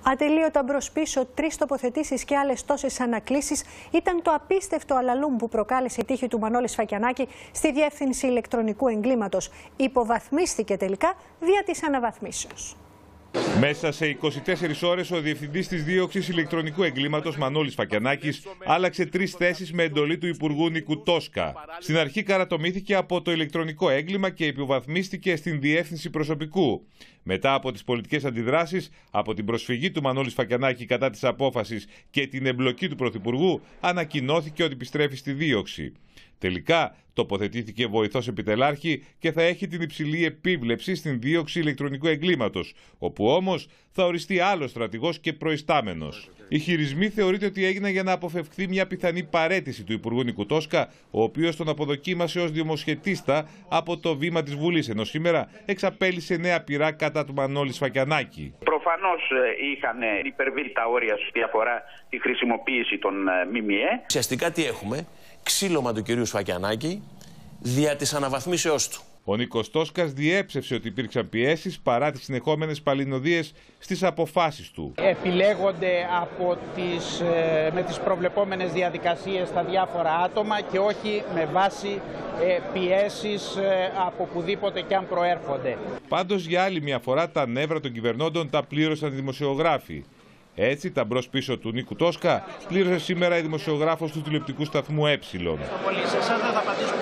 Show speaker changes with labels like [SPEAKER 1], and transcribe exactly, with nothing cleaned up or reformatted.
[SPEAKER 1] Ατελείωτα μπρος-πίσω, τρεις τοποθετήσεις και άλλες τόσες ανακλήσεις ήταν το απίστευτο αλαλούμ που προκάλεσε η τύχη του Μανώλη Σφακιανάκη στη Διεύθυνση Ηλεκτρονικού Εγκλήματος. Υποβαθμίστηκε τελικά δια της αναβαθμίσεως.
[SPEAKER 2] Μέσα σε είκοσι τέσσερις ώρες, ο Διευθυντής της Δίωξης Ηλεκτρονικού Εγκλήματος, Μανώλης Σφακιανάκης, άλλαξε τρεις θέσεις με εντολή του Υπουργού Νίκου Τόσκα. Στην αρχή καρατομήθηκε από το ηλεκτρονικό έγκλημα και υποβαθμίστηκε στην Διεύθυνση Προσωπικού. Μετά από τις πολιτικές αντιδράσεις, από την προσφυγή του Μανώλη Σφακιανάκη κατά της απόφασης και την εμπλοκή του Πρωθυπουργού, ανακοινώθηκε ότι επιστρέφει στη δίωξη. Τελικά, τοποθετήθηκε βοηθός επιτελάρχη και θα έχει την υψηλή επίβλεψη στην δίωξη ηλεκτρονικού εγκλήματος, όπου όμως θα οριστεί άλλος στρατηγός και προϊστάμενος. Οι χειρισμοί θεωρείται ότι έγιναν για να αποφευχθεί μια πιθανή παραίτηση του Υπουργού Νίκου Τόσκα, ο οποίος τον αποδοκίμασε ως δημοσιετίστα από το βήμα της Βουλής, ενώ σήμερα εξαπέλυσε νέα πειρά κατά του Μανώλη Σφακιανάκη.
[SPEAKER 3] Προφανώς είχαν υπερβεί τα όρια σε ό,τι αφορά τη χρησιμοποίηση των ΜΜΕ.
[SPEAKER 4] Ουσιαστικά τι έχουμε? Ξύλωμα του κυρίου Σφακιανάκη δια της αναβαθμίσεώς του.
[SPEAKER 2] Ο Νίκος Τόσκας διέψευσε ότι υπήρξαν πιέσεις παρά τις συνεχόμενες παλινοδίες στις αποφάσεις του.
[SPEAKER 5] Επιλέγονται από τις, με τις προβλεπόμενες διαδικασίες τα διάφορα άτομα και όχι με βάση πιέσεις από πουδήποτε και αν προέρχονται.
[SPEAKER 2] Πάντως για άλλη μια φορά τα νεύρα των κυβερνώντων τα πλήρωσαν οι δημοσιογράφοι. Έτσι, τα μπρος πίσω του Νίκου Τόσκα πλήρωσε σήμερα η δημοσιογράφος του τηλεοπτικού σταθμού Ε.